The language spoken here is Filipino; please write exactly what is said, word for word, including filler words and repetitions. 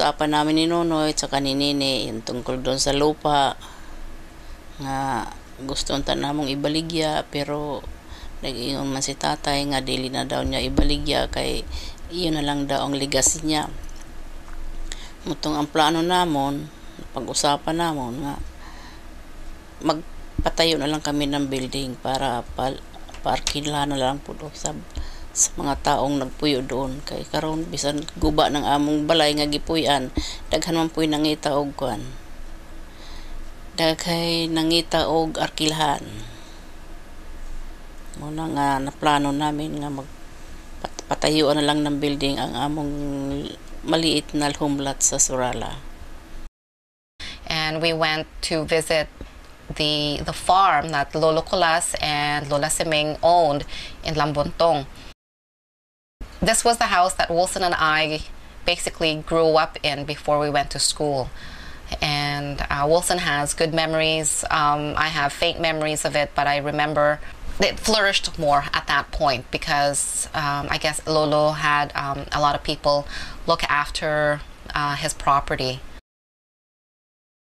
napag-usapan namin ni Nonoy at saka ni Nini yung tungkol doon sa lupa nga gusto unta namong ibaligya, pero nag-ingon man si tatay nga dili na daw niya ibaligya kay iyon na lang daw ang legacy niya. Mutong ang plano namon, pag-usapan namon nga magpatayo na lang kami ng building para pal parkinlan na lang po sa, sa mga taong nagpuyo doon, kay karon bisan guba ng among balay nga gipuy-an daghan man puy nangita og kwan, daghay nangita og arkilhan. Muna nga naplano namin nga magpatayuan na lang ng building ang among maliit na humlat sa Surallah. And we went to visit the the farm that Lolo Colas and Lola Siming owned in Lambontong. This was the house that Wilson and I basically grew up in before we went to school. And uh, Wilson has good memories. Um, I have faint memories of it, but I remember it flourished more at that point because um, I guess Lolo had um, a lot of people look after uh, his property.